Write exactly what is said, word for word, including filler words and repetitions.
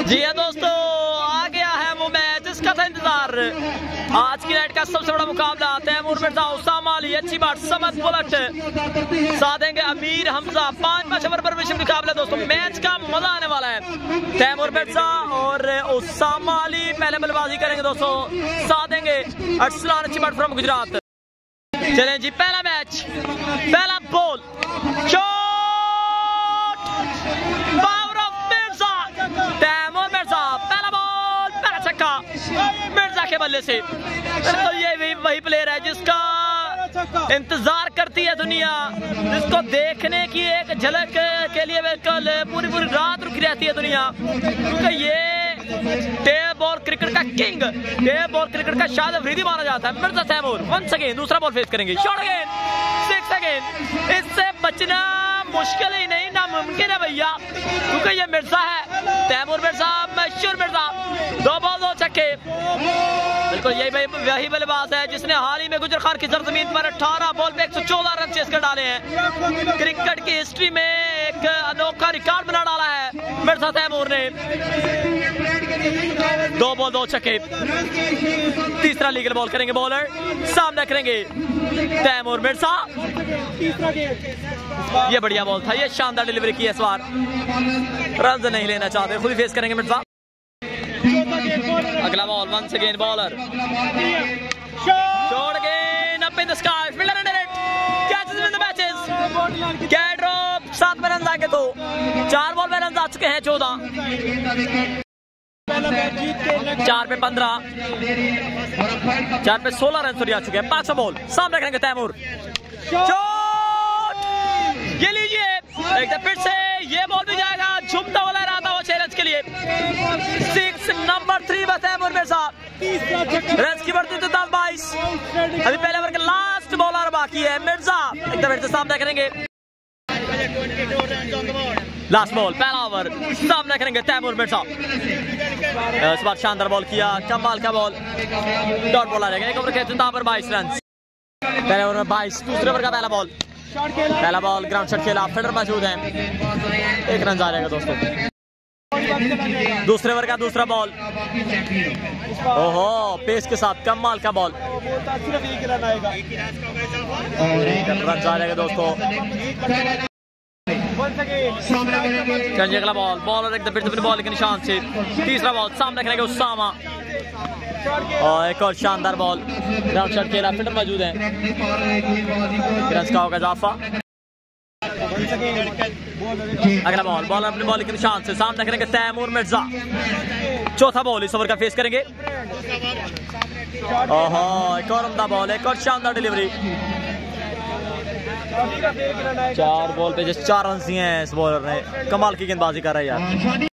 जी हाँ दोस्तों, आ गया है वो मैच जिसका था इंतजार। आज की नाइट का सबसे बड़ा मुकाबला तैमूर मिर्जा उसामा अली अच्छी बात समझ बुलेट साधेंगे अमीर हमजा। पांच पांच ओवर पर विश्व मुकाबला दोस्तों, मैच का मजा आने वाला है। तैमूर मिर्जा और उसामा अली पहले बल्लेबाजी करेंगे दोस्तों, साधेंगे अरसलान अच्छी बात फ्रॉम गुजरात। चलें जी, पहला मैच, पहला ball, shot, power of Mirza, Taimur Mirza, पहला बॉल, पहला छक्का मिर्जा के बल्ले से। तो ये भी वही प्लेयर है जिसका इंतजार करती है दुनिया, जिसको देखने की एक झलक के लिए बिल्कुल पूरी पूरी रात रुकी रहती है दुनिया, क्योंकि ये टेप बॉल क्रिकेट का किंग, टेप बॉल क्रिकेट का शायद अफरीदी माना जाता है। मिर्जा तैमूर वंस अगेन दूसरा बॉल फेस करेंगे, शॉट अगेन, सिक्स अगेन। इससे बचना मुश्किल ही नहीं, नामुमकिन है भैया, क्योंकि ये मिर्जा है, तैमूर मिर्जा, मशहूर मिर्जा। दो बॉल दो छक्के, बिल्कुल यही भाई वही बल्लेबाज है जिसने हाल ही में गुजर खान की सरजमीन पर अठारह बॉल पे एक सौ चौदह रन चेस कर डाले हैं। क्रिकेट की हिस्ट्री में एक अनोखा रिकॉर्ड बना डाला है मिर्जा तैमूर ने। दो बॉल दो छक्के, तीसरा लीगल बॉल करेंगे बॉलर, सामना करेंगे तैमूर मिर्जा। ये बढ़िया बॉल था, ये शानदार डिलीवरी की है इस बार, रन नहीं लेना चाहते, खुद ही फेस करेंगे मिर्जा। अगला ball, once again bowler, shot again up in the sky, fielder under it, catches with the matches, catch drop, सात में रन आगे तो चार बॉल में रन आ चुके हैं चौदह, चार पे पंद्रह, चार पे सोलह रन सॉरी आ चुके हैं। पांचवा बॉल, सामने करेंगे तैमूर, शॉट, ये लीजिए एक बार फिर से, ये बॉल भी जाएगा, झुमता हुआ लहरा था वो छह रन के लिए। सिक्स नंबर थ्री बस तैमूर मिर्जा, रन की बढ़ती तो दस बाईस। अभी पहले ओवर का लास्ट बॉलर बाकी है मिर्जा, एक बार फिर से सामना करेंगे, लास्ट बॉल, पहला ओवर, सामना करेंगे तैमूर मिर्जा। इस बार शानदार बॉल किया, कमाल का बॉल, डॉट बॉल आ जाएगा, एक ओवर के इख्तिताम पर बाईस रन, पहले ओवर में बाईस। दूसरे ओवर का पहला बॉल, पहला बॉल ग्राउंड शॉट खेला, फील्डर मौजूद है, एक रन आ जाएगा दोस्तों। दूसरे ओवर का दूसरा बॉल, ओहो पेस के साथ कमाल का बॉल, रन आ जाएगा दोस्तों। अगला बॉल, बॉलर एक दफे बॉल के निशान से, तीसरा बॉल, सामने करेंगे उसामा, और एक और शानदार बॉल, ग्राउंड शॉट खेला, फील्डर मौजूद है, रन का होगा इजाफा। अगला बॉल, बॉलर अपने बॉल के निशान से, सामने करेंगे तैमूर मिर्जा। चौथा बॉल इस ओवर का फेस करेंगे, ओहो एक और उम्दा बॉल, एक और शानदार डिलीवरी, चार बॉल पे जस्ट चार रन दिए हैं इस बॉलर ने, कमाल की गेंदबाजी कर रहा है यार।